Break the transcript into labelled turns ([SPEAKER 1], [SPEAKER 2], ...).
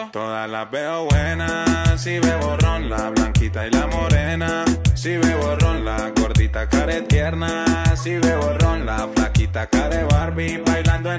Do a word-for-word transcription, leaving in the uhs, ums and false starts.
[SPEAKER 1] Todas las veo buenas, si bebo ron, la blanquita y la morena. Si bebo ron, la gordita care tierna. Si bebo ron, la flaquita care Barbie bailando en